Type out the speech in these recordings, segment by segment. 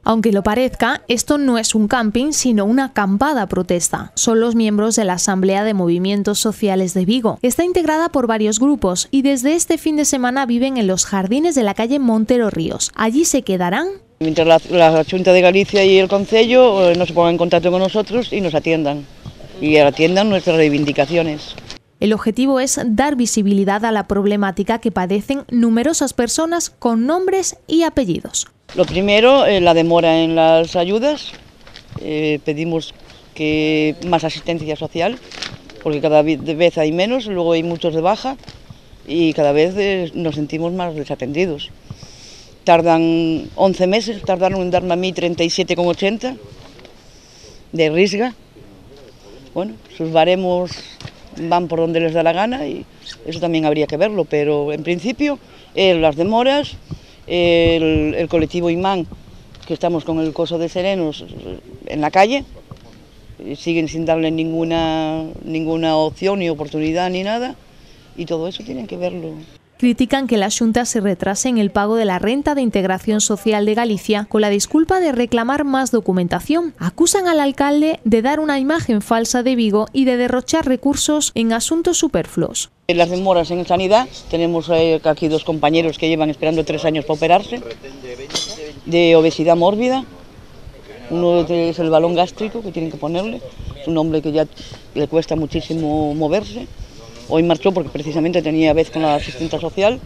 Aunque lo parezca, esto no es un camping, sino una acampada protesta. Son los miembros de la Asamblea de Movimientos Sociales de Vigo. Está integrada por varios grupos y desde este fin de semana viven en los jardines de la calle Montero Ríos. Allí se quedarán mientras la Xunta de Galicia y el Concello no se pongan en contacto con nosotros y nos atiendan. Y atiendan nuestras reivindicaciones. El objetivo es dar visibilidad a la problemática que padecen numerosas personas con nombres y apellidos. Lo primero, la demora en las ayudas. Pedimos que más asistencia social, porque cada vez hay menos, luego hay muchos de baja y cada vez nos sentimos más desatendidos. Tardan 11 meses, tardaron en darme a mí 37,80 de risga. Bueno, sus baremos van por donde les da la gana y eso también habría que verlo, pero en principio las demoras, el colectivo Imán, que estamos con el coso de serenos en la calle, siguen sin darle ninguna opción ni oportunidad ni nada, y todo eso tienen que verlo. Critican que la Xunta se retrase en el pago de la Renta de Integración Social de Galicia con la disculpa de reclamar más documentación. Acusan al alcalde de dar una imagen falsa de Vigo y de derrochar recursos en asuntos superfluos. Las demoras en sanidad, tenemos aquí dos compañeros que llevan esperando 3 años para operarse, de obesidad mórbida. Uno es el balón gástrico que tienen que ponerle, es un hombre que ya le cuesta muchísimo moverse. Hoy marchó porque precisamente tenía vez con la asistenta social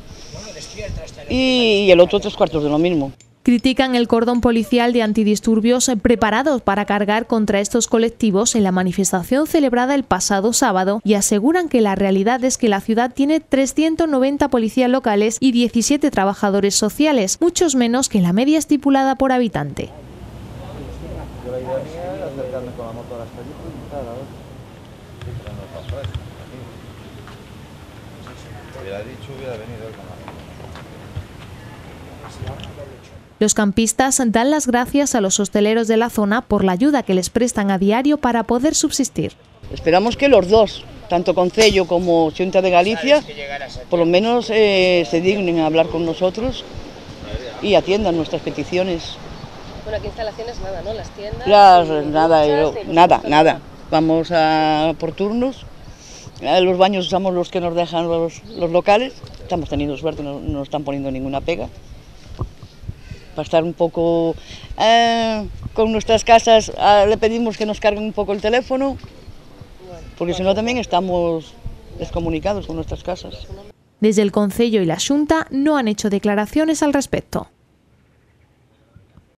y el otro 3/4 de lo mismo. Critican el cordón policial de antidisturbios preparados para cargar contra estos colectivos en la manifestación celebrada el pasado sábado y aseguran que la realidad es que la ciudad tiene 390 policías locales y 17 trabajadores sociales, muchos menos que la media estipulada por habitante. Los campistas dan las gracias a los hosteleros de la zona por la ayuda que les prestan a diario para poder subsistir. Esperamos que los dos, tanto Concello como Xunta de Galicia, por lo menos se dignen a hablar con nosotros y atiendan nuestras peticiones. Bueno, aquí instalaciones nada, ¿no? Las tiendas... Nada. Vamos por turnos. Los baños usamos los que nos dejan los locales. Estamos teniendo suerte, no nos están poniendo ninguna pega. Para estar un poco con nuestras casas, le pedimos que nos carguen un poco el teléfono, porque si no también estamos descomunicados con nuestras casas. Desde el Concello y la Xunta no han hecho declaraciones al respecto.